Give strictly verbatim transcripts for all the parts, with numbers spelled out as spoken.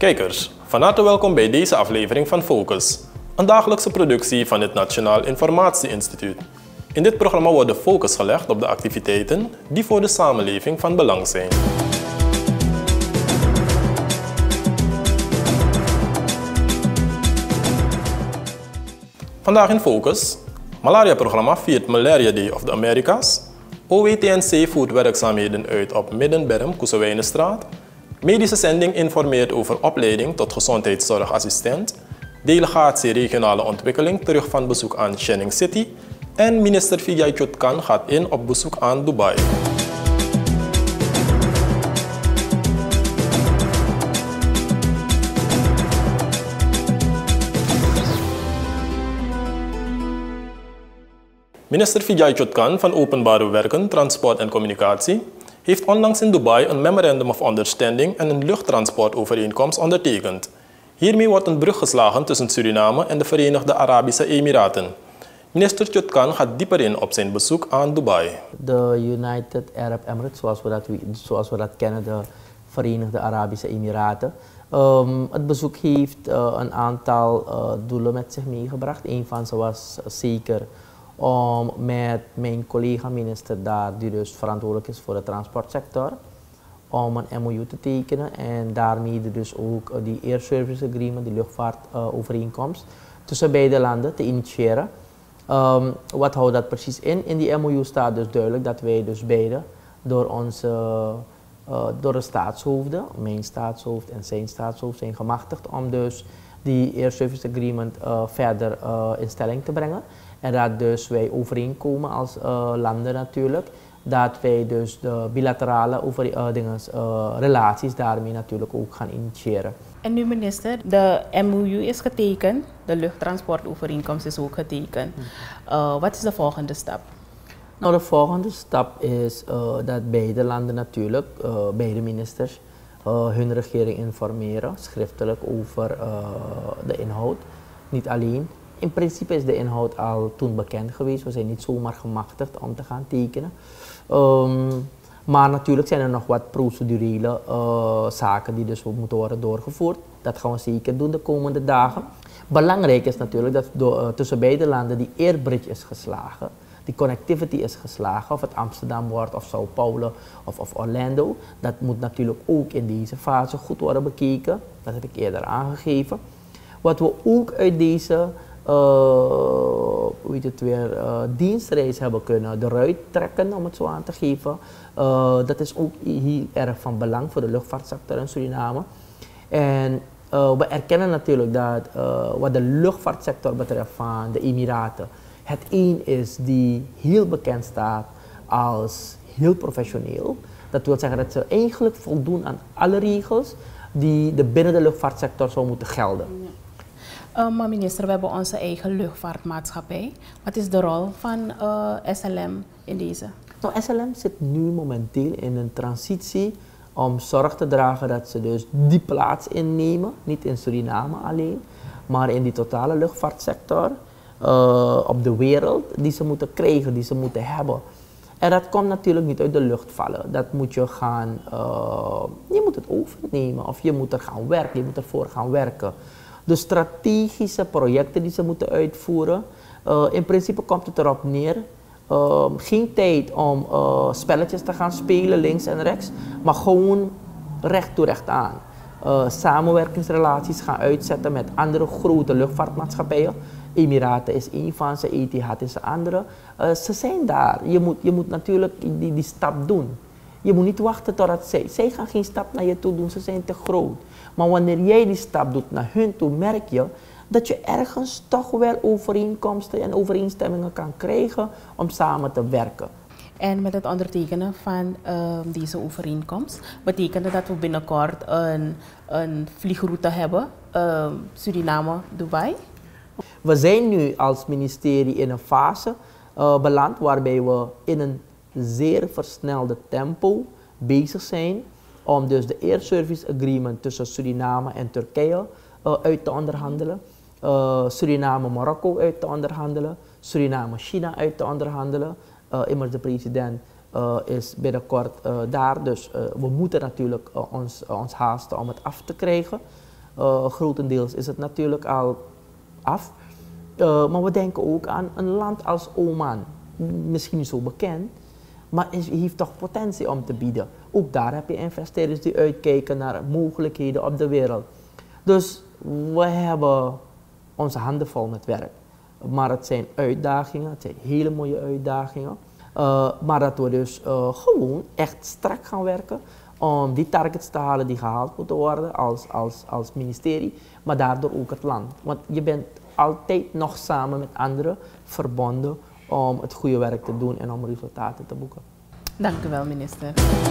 Kijkers, van harte welkom bij deze aflevering van Focus, een dagelijkse productie van het Nationaal Informatie Instituut. In dit programma wordt de focus gelegd op de activiteiten die voor de samenleving van belang zijn. Vandaag in Focus, malaria-programma viert Malaria Day of the Americas, O W T N C voert werkzaamheden uit op Middenberm-Koesewijnenstraat, medische zending informeert over opleiding tot gezondheidszorgassistent, delegatie regionale ontwikkeling terug van bezoek aan Channing City en minister Vijay Chutkan gaat in op bezoek aan Dubai. Minister Vijay Chutkan van Openbare Werken, Transport en Communicatie heeft onlangs in Dubai een Memorandum of Understanding en een luchttransportovereenkomst ondertekend. Hiermee wordt een brug geslagen tussen Suriname en de Verenigde Arabische Emiraten. Minister Chutkan gaat dieper in op zijn bezoek aan Dubai. De United Arab Emirates, zoals we dat, zoals we dat kennen, de Verenigde Arabische Emiraten. Um, het bezoek heeft uh, een aantal uh, doelen met zich meegebracht. Een van ze was uh, zeker om met mijn collega-minister daar, die dus verantwoordelijk is voor de transportsector, om een M O U te tekenen en daarmee dus ook uh, die Air Service Agreement, die luchtvaartovereenkomst, uh, tussen beide landen te initiëren. Um, wat houdt dat precies in? In die M O U staat dus duidelijk dat wij dus beide door onze uh, door de staatshoofden, mijn staatshoofd en zijn staatshoofd, zijn gemachtigd om dus die Air Service Agreement uh, verder uh, in stelling te brengen. En dat dus wij overeenkomen als uh, landen natuurlijk, dat wij dus de bilaterale over, uh, dinges, uh, relaties daarmee natuurlijk ook gaan initiëren. En nu minister, de M O U is getekend, de luchttransportovereenkomst is ook getekend. Uh, wat is de volgende stap? Nou, de volgende stap is uh, dat beide landen natuurlijk, uh, beide ministers, uh, hun regering informeren, schriftelijk over uh, de inhoud. Niet alleen. In principe is de inhoud al toen bekend geweest, we zijn niet zomaar gemachtigd om te gaan tekenen. Um, maar natuurlijk zijn er nog wat procedurele uh, zaken die dus moeten worden doorgevoerd. Dat gaan we zeker doen de komende dagen. Belangrijk is natuurlijk dat door, uh, tussen beide landen die airbridge is geslagen, die connectivity is geslagen, of het Amsterdam wordt, of Sao Paulo, of, of Orlando. Dat moet natuurlijk ook in deze fase goed worden bekeken. Dat heb ik eerder aangegeven. Wat we ook uit deze Uh, hoe heet het weer, uh, dienstreis hebben kunnen eruit trekken, om het zo aan te geven. Uh, dat is ook heel erg van belang voor de luchtvaartsector in Suriname. En uh, we erkennen natuurlijk dat uh, wat de luchtvaartsector betreft van de Emiraten, het een is die heel bekend staat als heel professioneel. Dat wil zeggen dat ze eigenlijk voldoen aan alle regels die de binnen de luchtvaartsector zou moeten gelden. Uh, maar minister, we hebben onze eigen luchtvaartmaatschappij. Wat is de rol van uh, S L M in deze? Nou, S L M zit nu momenteel in een transitie om zorg te dragen dat ze dus die plaats innemen. Niet in Suriname alleen, maar in die totale luchtvaartsector uh, op de wereld die ze moeten krijgen, die ze moeten hebben. En dat komt natuurlijk niet uit de lucht vallen. Dat moet je gaan, uh, je moet het overnemen of je moet er gaan werken, je moet ervoor gaan werken. De strategische projecten die ze moeten uitvoeren. Uh, in principe komt het erop neer. Uh, geen tijd om uh, spelletjes te gaan spelen links en rechts, maar gewoon recht toe recht aan. Uh, samenwerkingsrelaties gaan uitzetten met andere grote luchtvaartmaatschappijen. Emiraten is één van ze, Etihad is een andere. Uh, ze zijn daar. Je moet, je moet natuurlijk die, die stap doen. Je moet niet wachten totdat zij, zij gaan geen stap naar je toe doen, ze zijn te groot. Maar wanneer jij die stap doet naar hun toe, merk je dat je ergens toch wel overeenkomsten en overeenstemmingen kan krijgen om samen te werken. En met het ondertekenen van uh, deze overeenkomst betekent dat we binnenkort een, een vliegroute hebben, uh, Suriname-Dubai? We zijn nu als ministerie in een fase uh, beland waarbij we in een zeer versnelde tempo bezig zijn om dus de Air Service Agreement tussen Suriname en Turkije uh, uit te onderhandelen, uh, Suriname-Marokko uit te onderhandelen, Suriname-China uit te onderhandelen. Uh, immers de president uh, is binnenkort uh, daar, dus uh, we moeten natuurlijk uh, ons, uh, ons haasten om het af te krijgen. Uh, grotendeels is het natuurlijk al af. Uh, maar we denken ook aan een land als Oman. Misschien niet zo bekend, maar het heeft toch potentie om te bieden. Ook daar heb je investeerders die uitkijken naar mogelijkheden op de wereld. Dus we hebben onze handen vol met werk. Maar het zijn uitdagingen, het zijn hele mooie uitdagingen. Uh, maar dat we dus uh, gewoon echt strak gaan werken om die targets te halen die gehaald moeten worden als, als, als ministerie, maar daardoor ook het land. Want je bent altijd nog samen met anderen verbonden om het goede werk te doen en om resultaten te boeken. Dank u wel, minister.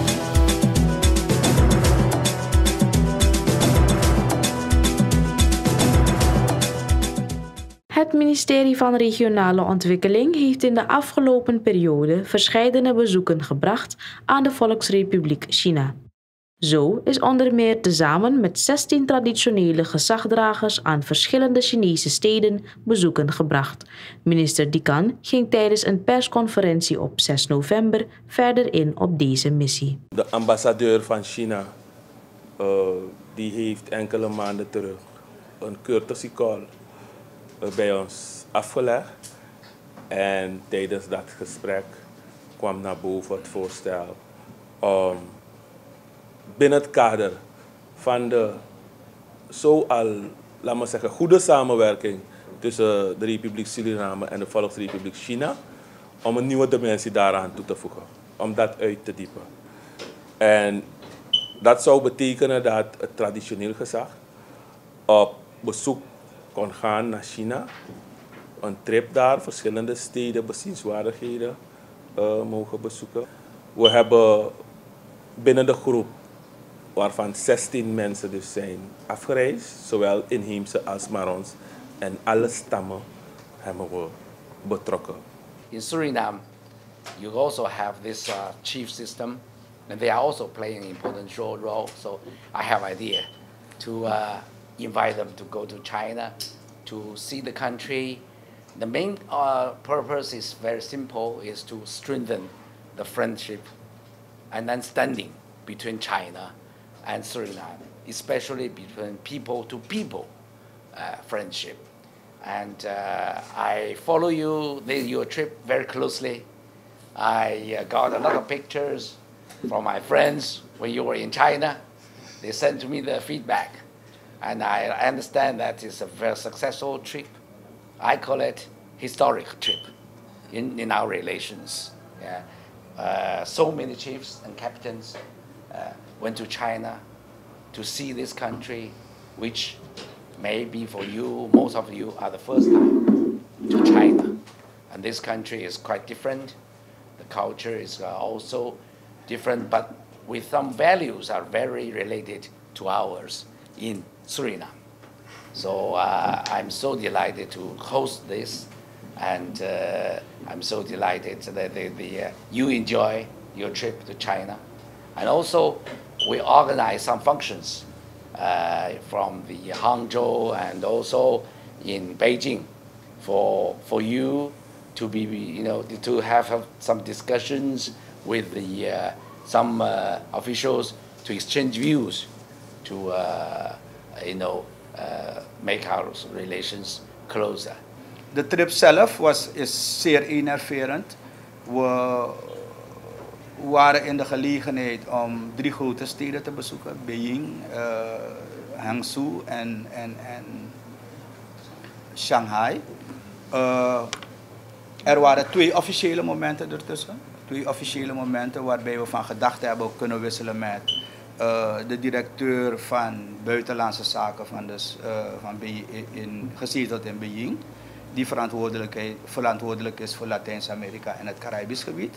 Het ministerie van Regionale Ontwikkeling heeft in de afgelopen periode verscheidene bezoeken gebracht aan de Volksrepubliek China. Zo is onder meer tezamen met zestien traditionele gezagdragers aan verschillende Chinese steden bezoeken gebracht. Minister Dikan ging tijdens een persconferentie op zes november verder in op deze missie. De ambassadeur van China uh, die heeft enkele maanden terug een courtesy call uh, bij ons afgelegd. En tijdens dat gesprek kwam naar boven het voorstel om binnen het kader van de zo al, laat maar zeggen, goede samenwerking tussen de Republiek Suriname en de Volksrepubliek China, om een nieuwe dimensie daaraan toe te voegen, om dat uit te diepen. En dat zou betekenen dat het traditioneel gezag op bezoek kon gaan naar China, een trip daar, verschillende steden, bezienswaardigheden uh, mogen bezoeken. We hebben binnen de groep, waarvan zestien mensen dus zijn afgereisd, zowel inheemse als Marons, en alle stammen hebben we betrokken. In Suriname, you also have this uh, chief system, and they are also playing an important role. So I have idea to uh, invite them to go to China, to see the country. The main uh, purpose is very simple: is to strengthen the friendship and understanding between China and Suriname, especially between people to people uh, friendship. And uh, I follow you, your trip very closely. I uh, got a lot of pictures from my friends when you were in China. They sent to me the feedback. And I understand that it's a very successful trip. I call it historic trip in, in our relations. Yeah. Uh, so many chiefs and captains uh, went to China to see this country, which maybe for you, most of you are the first time to China. And this country is quite different. The culture is uh, also different, but with some values are very related to ours in Suriname. So uh, I'm so delighted to host this, and uh, I'm so delighted that the, the, uh, you enjoy your trip to China. And also, we organize some functions uh, from the Hangzhou and also in Beijing for, for you to be, you know, to have some discussions with the, uh, some uh, officials to exchange views to, uh, you know, uh, make our relations closer. De trip zelf was, is zeer enerverend. We waren in de gelegenheid om drie grote steden te bezoeken. Beijing, uh, Hangzhou en, en, en Shanghai. Uh, er waren twee officiële momenten ertussen. Twee officiële momenten waarbij we van gedachten hebben kunnen wisselen met uh, de directeur van buitenlandse zaken van, dus, uh, van Beijing, in, gezeteld in Beijing. Die verantwoordelijk is voor Latijns-Amerika en het Caribisch gebied.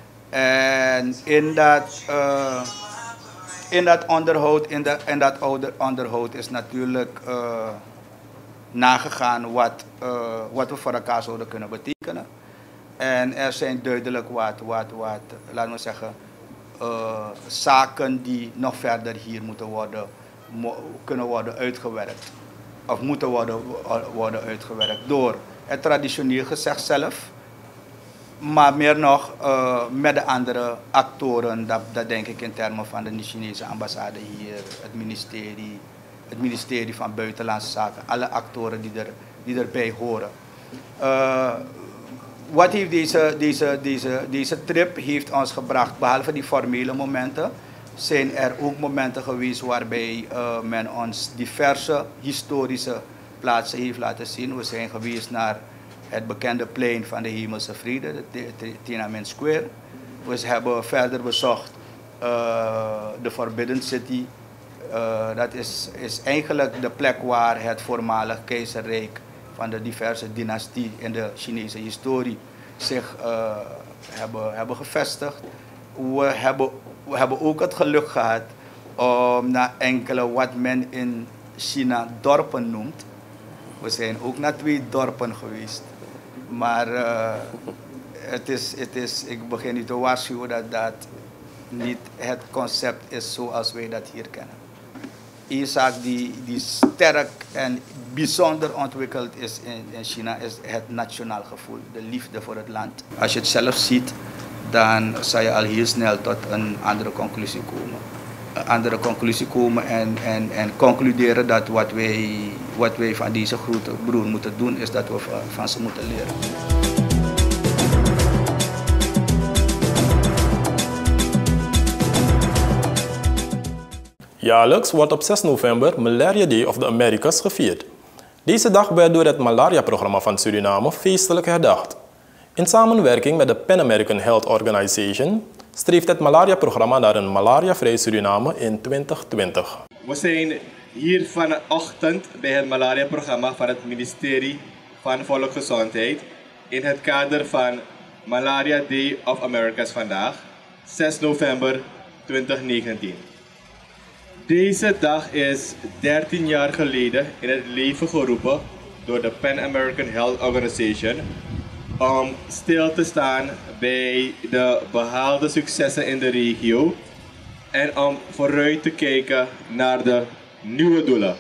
En in dat, uh, in dat onderhoud, in, de, in dat onderhoud is natuurlijk uh, nagegaan wat, uh, wat we voor elkaar zouden kunnen betekenen. En er zijn duidelijk wat, wat, wat laten we zeggen, uh, zaken die nog verder hier moeten worden, mo kunnen worden uitgewerkt. Of moeten worden, worden uitgewerkt door het traditioneel gezag zelf. Maar meer nog uh, met de andere actoren, dat, dat denk ik in termen van de Chinese ambassade hier, het ministerie, het ministerie van Buitenlandse Zaken, alle actoren die, er, die erbij horen. Uh, wat heeft deze, deze, deze, deze trip heeft ons gebracht, behalve die formele momenten, zijn er ook momenten geweest waarbij uh, men ons diverse historische plaatsen heeft laten zien. We zijn geweest naar het bekende plein van de Hemelse Vrede, de Tiananmen Square. We hebben verder bezocht uh, de Forbidden City. Uh, dat is, is eigenlijk de plek waar het voormalig keizerrijk van de diverse dynastie in de Chinese historie zich uh, hebben, hebben gevestigd. We hebben, we hebben ook het geluk gehad om naar enkele wat men in China dorpen noemt. We zijn ook naar twee dorpen geweest. Maar uh, het is, het is, ik begin nu te waarschuwen dat dat niet het concept is zoals wij dat hier kennen. Een zaak die, die sterk en bijzonder ontwikkeld is in, in China is het nationaal gevoel, de liefde voor het land. Als je het zelf ziet, dan zal je al heel snel tot een andere conclusie komen. Een andere conclusie komen en, en, en concluderen dat wat wij, wat wij van deze grote broer moeten doen, is dat we van ze moeten leren. Jaarlijks wordt op zes november Malaria Day of the Americas gevierd. Deze dag werd door het malaria-programma van Suriname feestelijk herdacht. In samenwerking met de Pan American Health Organization streeft het malaria-programma naar een malaria-vrij Suriname in twintig twintig. We zijn hier vanochtend bij het malaria-programma van het ministerie van Volksgezondheid in het kader van Malaria Day of Americas vandaag, zes november twintig negentien. Deze dag is dertien jaar geleden in het leven geroepen door de Pan American Health Organization om stil te staan bij de behaalde successen in de regio en om vooruit te kijken naar de nieuwe doelen.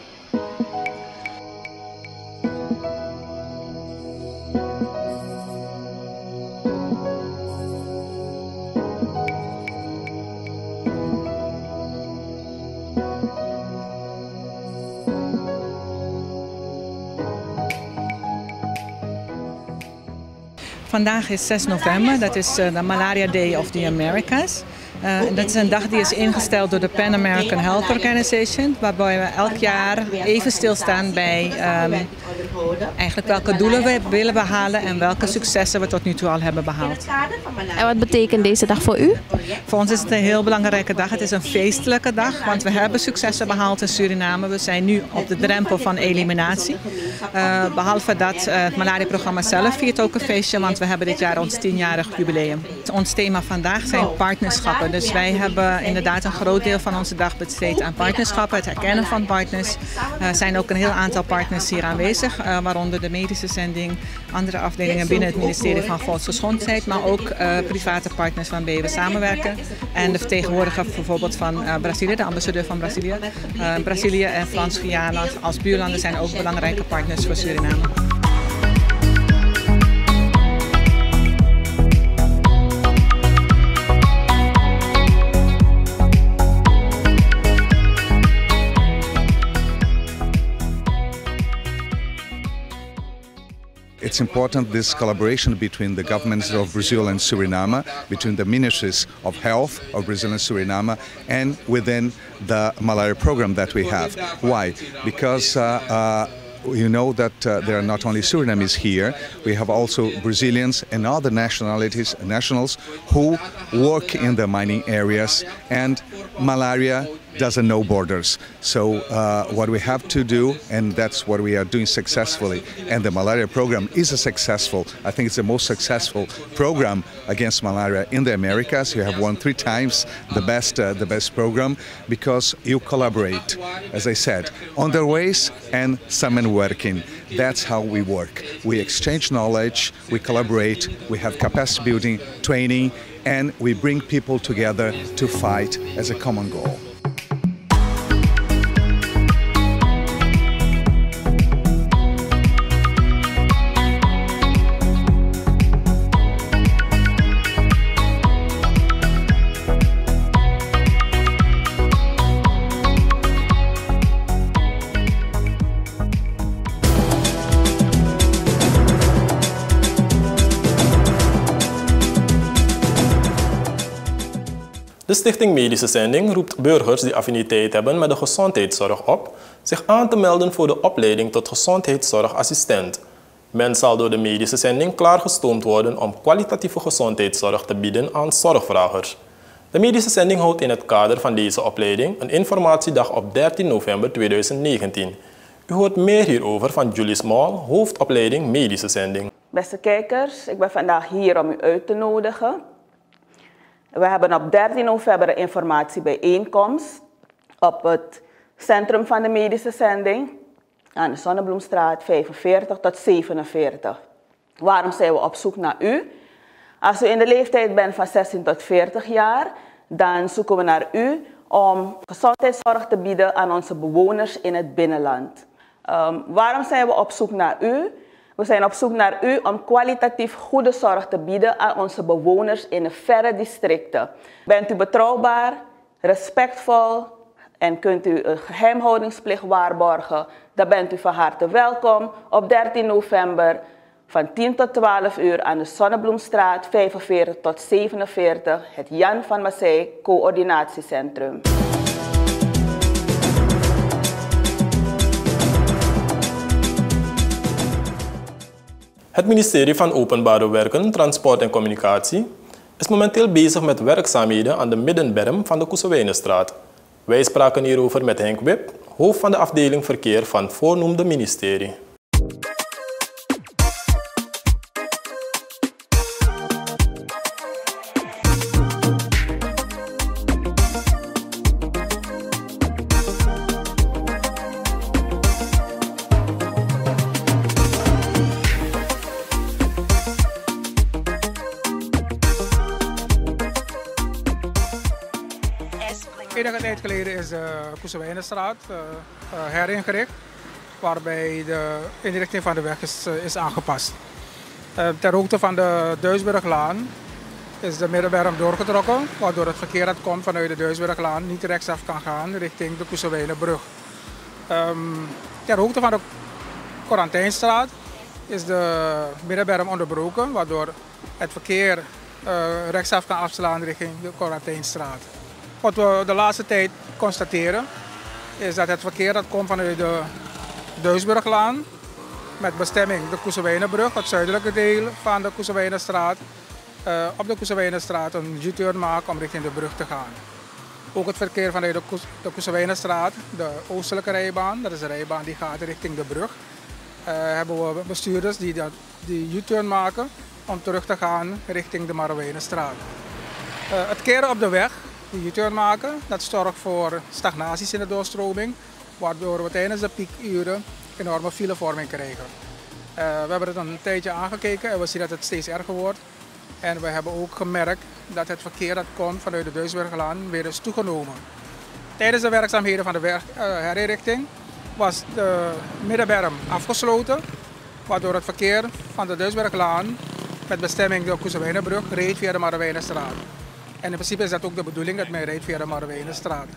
Vandaag is zes november, dat is de Malaria Day of the Americas. Uh, dat is een dag die is ingesteld door de Pan American Health Organization, waarbij we elk jaar even stilstaan bij um, eigenlijk welke doelen we willen behalen en welke successen we tot nu toe al hebben behaald. En wat betekent deze dag voor u? Voor ons is het een heel belangrijke dag. Het is een feestelijke dag, want we hebben successen behaald in Suriname. We zijn nu op de drempel van eliminatie. Uh, behalve dat uh, het malaria-programma zelf viert ook een feestje, want we hebben dit jaar ons tienjarig jubileum. Ons thema vandaag zijn partnerschappen. Dus wij hebben inderdaad een groot deel van onze dag besteed aan partnerschappen, het herkennen van partners. Er uh, zijn ook een heel aantal partners hier aanwezig, uh, waaronder de medische zending, andere afdelingen binnen het ministerie van Volksgezondheid, maar ook uh, private partners waarmee we samenwerken. En de vertegenwoordiger bijvoorbeeld van uh, Brazilië, de ambassadeur van Brazilië. Uh, Brazilië en Frans-Guyana als buurlanden zijn ook belangrijke partners voor Suriname. It's important, this collaboration between the governments of Brazil and Suriname, between the ministries of health of Brazil and Suriname, and within the malaria program that we have. Why? Because uh, uh, you know that uh, there are not only Surinamese here, we have also Brazilians and other nationalities, nationals who work in the mining areas, and malaria doesn't know borders. So uh, what we have to do, and that's what we are doing successfully, and the malaria program is a successful, I think it's the most successful program against malaria in the Americas. You have won three times the best, uh, the best program, because you collaborate, as I said, on the ways and someone working. That's how we work. We exchange knowledge, we collaborate, we have capacity building, training, and we bring people together to fight as a common goal. De Stichting Medische Zending roept burgers die affiniteit hebben met de gezondheidszorg op zich aan te melden voor de opleiding tot gezondheidszorgassistent. Men zal door de medische zending klaargestoomd worden om kwalitatieve gezondheidszorg te bieden aan zorgvragers. De medische zending houdt in het kader van deze opleiding een informatiedag op dertien november tweeduizend negentien. U hoort meer hierover van Julie Small, hoofdopleiding medische zending. Beste kijkers, ik ben vandaag hier om u uit te nodigen. We hebben op dertien november een informatiebijeenkomst op het centrum van de medische zending aan de Zonnebloemstraat vijfenveertig tot zevenenveertig. Waarom zijn we op zoek naar u? Als u in de leeftijd bent van zestien tot veertig jaar, dan zoeken we naar u om gezondheidszorg te bieden aan onze bewoners in het binnenland. Um, waarom zijn we op zoek naar u? We zijn op zoek naar u om kwalitatief goede zorg te bieden aan onze bewoners in de verre districten. Bent u betrouwbaar, respectvol en kunt u een geheimhoudingsplicht waarborgen, dan bent u van harte welkom op dertien november van tien tot twaalf uur aan de Zonnebloemstraat vijfenveertig tot zevenenveertig, het Jan van Massey Coördinatiecentrum. Het ministerie van Openbare Werken, Transport en Communicatie is momenteel bezig met werkzaamheden aan de middenberm van de Koesewijnenstraat. Wij spraken hierover met Henk Wip, hoofd van de afdeling verkeer van voornoemde ministerie. Enige tijd geleden is de Koesewijnenstraat uh, uh, heringericht, waarbij de inrichting van de weg is, uh, is aangepast. Uh, ter hoogte van de Duisburglaan is de middenberm doorgetrokken, waardoor het verkeer dat komt vanuit de Duisburglaan niet rechtsaf kan gaan richting de Koesewijnenbrug. Um, ter hoogte van de Korantijnstraat is de middenberm onderbroken, waardoor het verkeer uh, rechtsaf kan afslaan richting de Korantijnstraat. Wat we de laatste tijd constateren is dat het verkeer dat komt vanuit de Duisburglaan met bestemming de Koesewijnenbrug, het zuidelijke deel van de Koesewijnenstraat, uh, op de Koesewijnenstraat een U-turn maakt om richting de brug te gaan. Ook het verkeer vanuit de, Koes, de Koesewijnenstraat, de oostelijke rijbaan, dat is de rijbaan die gaat richting de brug, uh, hebben we bestuurders die dat, die U-turn maken om terug te gaan richting de Marwijnenstraat. Uh, het keren op de weg, die U-turn maken, dat zorgt voor stagnaties in de doorstroming, waardoor we tijdens de piekuren enorme filevorming krijgen. Uh, we hebben het een tijdje aangekeken en we zien dat het steeds erger wordt. En we hebben ook gemerkt dat het verkeer dat komt vanuit de Duisburglaan weer is toegenomen. Tijdens de werkzaamheden van de weg, uh, herinrichting was de middenberm afgesloten, waardoor het verkeer van de Duisburglaan met bestemming de Koesewijnenbrug reed via de Marwijnenstraat. En in principe is dat ook de bedoeling dat men rijdt via de Marwijnenstraat.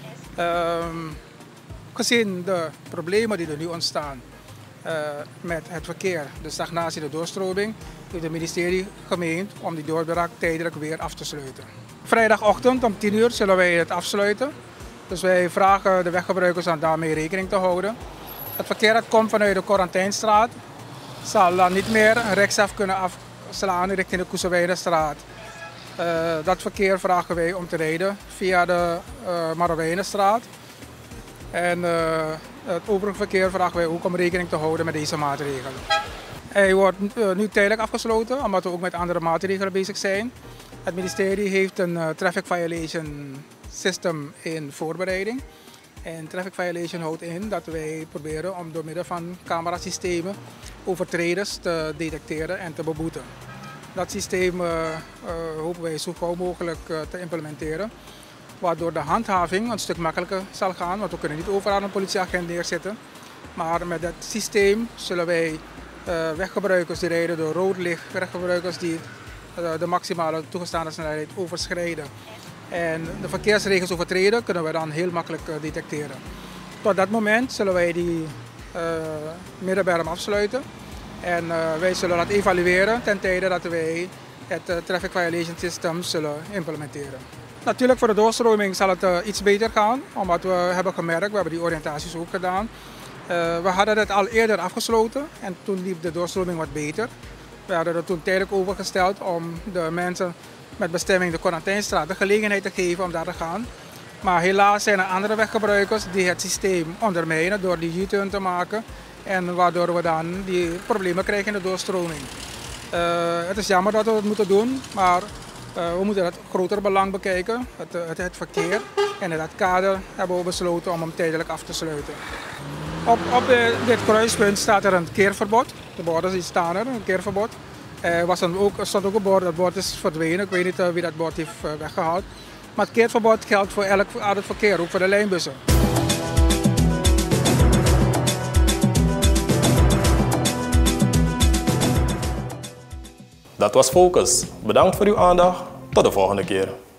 Um, gezien de problemen die er nu ontstaan uh, met het verkeer, de stagnatie, de doorstroming, heeft het ministerie gemeend om die doorbraak tijdelijk weer af te sluiten. Vrijdagochtend om tien uur zullen wij het afsluiten. Dus wij vragen de weggebruikers om daarmee rekening te houden. Het verkeer dat komt vanuit de Korantijnstraat zal dan niet meer rechtsaf kunnen afslaan richting de Koesewijnenstraat. Uh, dat verkeer vragen wij om te rijden via de uh, Marwijnenstraat. En uh, het overige verkeer vragen wij ook om rekening te houden met deze maatregelen. Hij wordt uh, nu tijdelijk afgesloten, omdat we ook met andere maatregelen bezig zijn. Het ministerie heeft een uh, traffic violation system in voorbereiding. En traffic violation houdt in dat wij proberen om door middel van camerasystemen overtreders te detecteren en te beboeten. Dat systeem uh, uh, hopen wij zo gauw mogelijk uh, te implementeren, waardoor de handhaving een stuk makkelijker zal gaan, want we kunnen niet overal een politieagent neerzetten. Maar met dat systeem zullen wij uh, weggebruikers die rijden door rood licht, weggebruikers die uh, de maximale toegestane snelheid overschrijden en de verkeersregels overtreden, kunnen we dan heel makkelijk uh, detecteren. Tot dat moment zullen wij die uh, middenberm afsluiten. En uh, wij zullen dat evalueren ten tijde dat wij het uh, Traffic Violation System zullen implementeren. Natuurlijk voor de doorstroming zal het uh, iets beter gaan, omdat we hebben gemerkt, we hebben die oriëntaties ook gedaan. Uh, we hadden het al eerder afgesloten en toen liep de doorstroming wat beter. We hadden het toen tijdelijk overgesteld om de mensen met bestemming de Corentinstraat de gelegenheid te geven om daar te gaan. Maar helaas zijn er andere weggebruikers die het systeem ondermijnen door die U-turn te maken. En waardoor we dan die problemen krijgen in de doorstroming. Uh, het is jammer dat we het moeten doen, maar uh, we moeten het grotere belang bekijken, het, het, het verkeer. En in dat kader hebben we besloten om hem tijdelijk af te sluiten. Op, op de, dit kruispunt staat er een keerverbod. De borden die staan er, een keerverbod. Er was dan ook, er stond ook een bord, dat bord is verdwenen. Ik weet niet uh, wie dat bord heeft uh, weggehaald. Maar het keerverbod geldt voor elk aardig verkeer, ook voor de lijnbussen. Dat was Focus. Bedankt voor uw aandacht. Tot de volgende keer.